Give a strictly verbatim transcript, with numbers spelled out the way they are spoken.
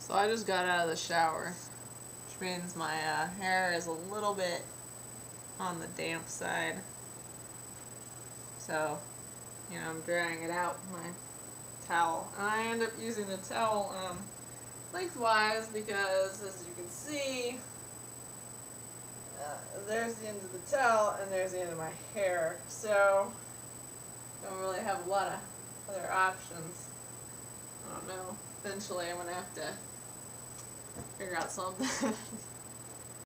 So I just got out of the shower, which means my uh, hair is a little bit on the damp side. So, you know, I'm drying it out with my towel. And I end up using the towel um, lengthwise because, as you can see, uh, there's the end of the towel and there's the end of my hair. So, don't really have a lot of other options. I don't know. Eventually I'm going to have to figure out something.